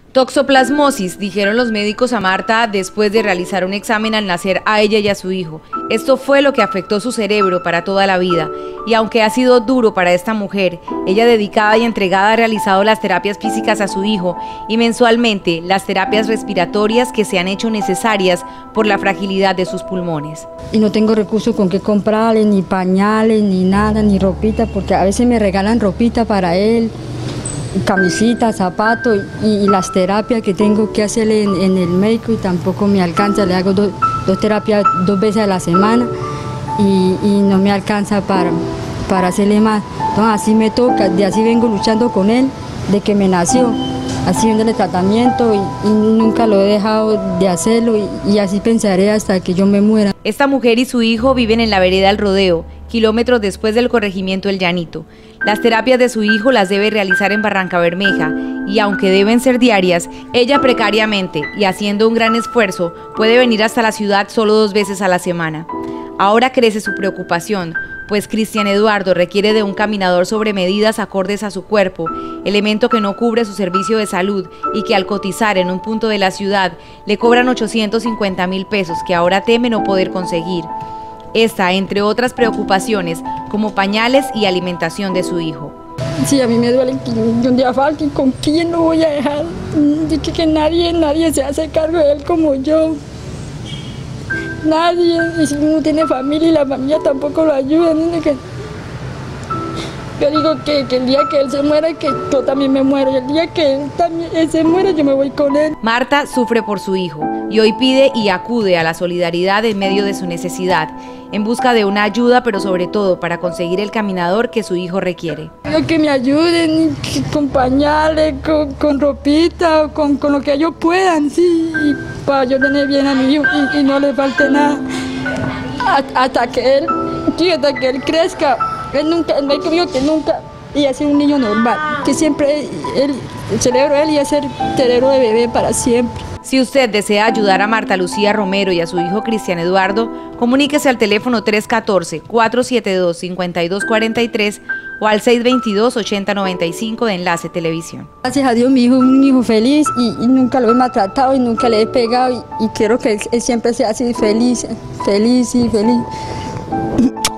Toxoplasmosis, dijeron los médicos a Marta después de realizar un examen al nacer a ella y a su hijo. Esto fue lo que afectó su cerebro para toda la vida. Y aunque ha sido duro para esta mujer, ella dedicada y entregada ha realizado las terapias físicas a su hijo y mensualmente las terapias respiratorias que se han hecho necesarias por la fragilidad de sus pulmones. Y no tengo recursos con qué comprarle, ni pañales, ni nada, ni ropita, porque a veces me regalan ropita para él, camisita, zapatos y las terapias que tengo que hacerle en el médico y tampoco me alcanza. Le hago dos terapias 2 veces a la semana y no me alcanza para hacerle más. Entonces así me toca, de así vengo luchando con él, de que me nació, haciéndole tratamiento y nunca lo he dejado de hacerlo y así pensaré hasta que yo me muera. Esta mujer y su hijo viven en la vereda El Rodeo, kilómetros después del corregimiento El Llanito. Las terapias de su hijo las debe realizar en Barrancabermeja y aunque deben ser diarias, ella precariamente y haciendo un gran esfuerzo puede venir hasta la ciudad solo 2 veces a la semana. Ahora crece su preocupación, pues Cristian Eduardo requiere de un caminador sobre medidas acordes a su cuerpo, elemento que no cubre su servicio de salud y que al cotizar en un punto de la ciudad le cobran 850.000 pesos que ahora teme no poder conseguir. Esta, entre otras preocupaciones, como pañales y alimentación de su hijo. Sí, a mí me duele que un día falte, ¿con quién lo voy a dejar? Que nadie se hace cargo de él como yo. Nadie, y si uno tiene familia y la familia tampoco lo ayuda. Yo digo que el día que él se muera, que yo también me muero, y el día que él se muera, yo me voy con él. Marta sufre por su hijo y hoy pide y acude a la solidaridad en medio de su necesidad, en busca de una ayuda, pero sobre todo para conseguir el caminador que su hijo requiere. Quiero que me ayuden con pañales, con ropita, con lo que ellos puedan, sí, y para yo tener bien a mi hijo y no le falte nada. Hasta que él crezca. El médico dijo que nunca iba a ser un niño normal, que siempre el cerebro de él iba a ser cerebro de bebé para siempre. Si usted desea ayudar a Marta Lucía Romero y a su hijo Cristian Eduardo, comuníquese al teléfono 314-472-5243 o al 622-8095 de Enlace Televisión. Gracias a Dios mi hijo es un hijo feliz y nunca lo he maltratado y nunca le he pegado y quiero que él siempre sea así feliz y feliz.